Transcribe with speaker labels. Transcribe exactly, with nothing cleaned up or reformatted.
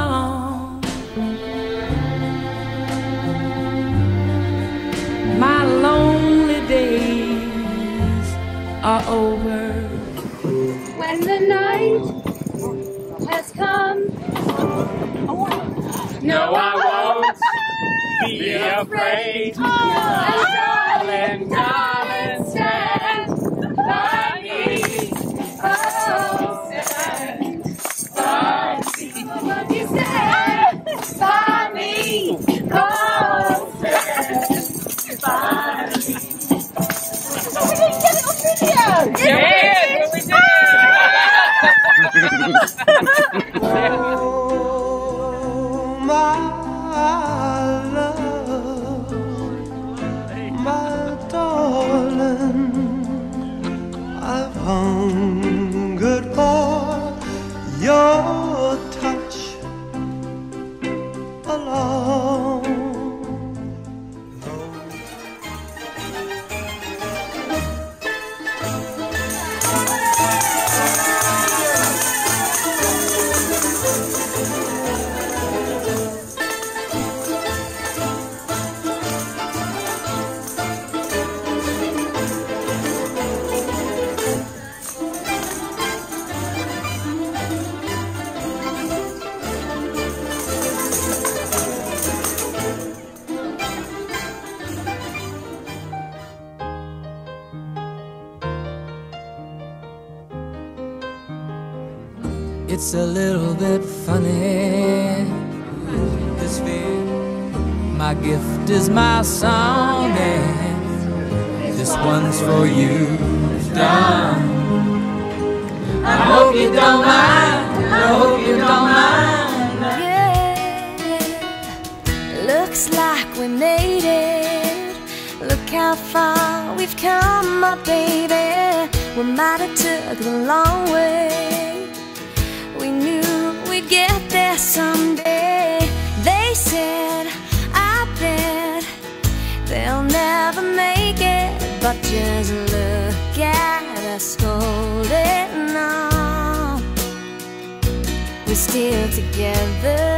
Speaker 1: gone. My lonely days are over.
Speaker 2: When the night has come,
Speaker 3: no, I won't be afraid. Oh, darling, darling, stand by me. Oh, stand by me. What you stand by me. Oh, stand by me. We didn't get it on video. Yeah, we did.
Speaker 4: Oh, my love, my darling, I've hungered for your touch alone.
Speaker 1: It's a little bit funny, this fear. My gift is my song, and this one's for you, darling. I hope you don't mind, I hope you don't mind.
Speaker 2: Yeah, looks like we made it. Look how far we've come, my baby. We might have took the long way. We knew we'd get there someday. They said, I bet they'll never make it. But just look at us holding on. We're still together.